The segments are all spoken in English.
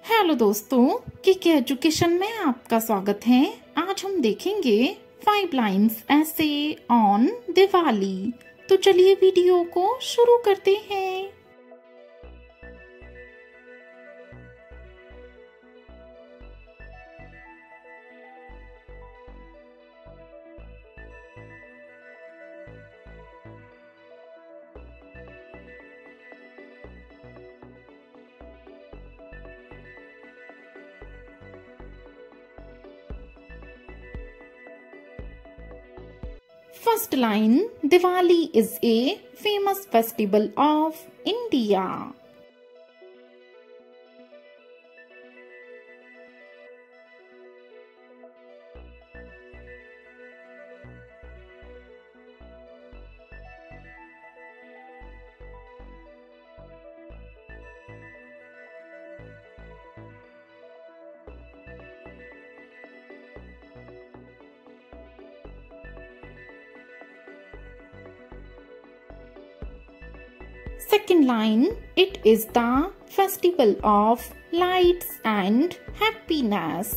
Hello दोस्तों, kick education में आपका स्वागत है। आज हम देखेंगे 5 लाइन्स ऐसे ऑन दिवाली। तो चलिए वीडियो को शुरू करते हैं। First line, Diwali is a famous festival of India. Second line, it is the festival of lights and happiness.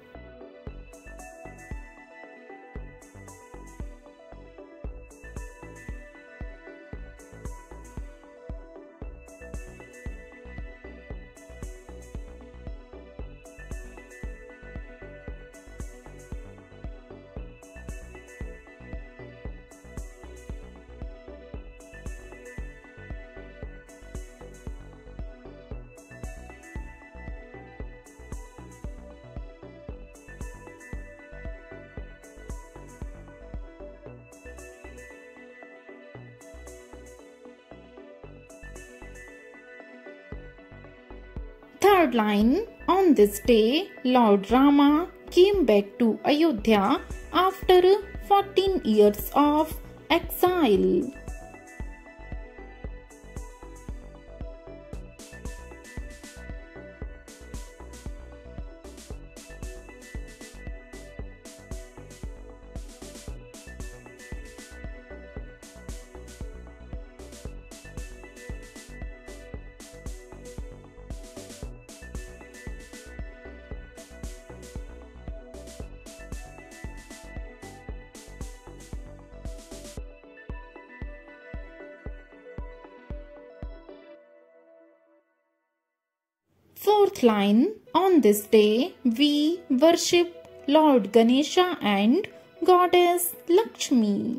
Third line, on this day, Lord Rama came back to Ayodhya after 14 years of exile. Fourth line, on this day we worship Lord Ganesha and Goddess Lakshmi.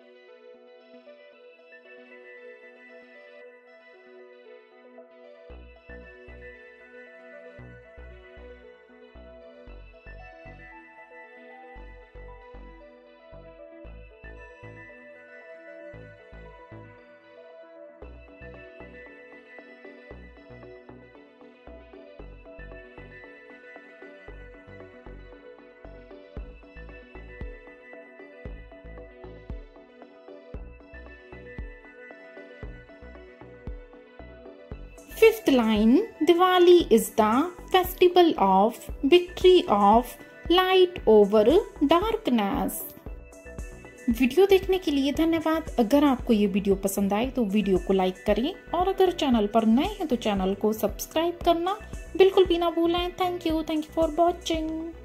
Fifth line, Diwali is the festival of victory of light over darkness. Video देखने के लिए धन्यवाद। अगर आपको ये video पसंद आए तो वीडियो को लाइक करें और अगर चैनल पर नए हैं तो चैनल को सब्सक्राइब करना बिल्कुल भी ना भूलें। Thank you for watching.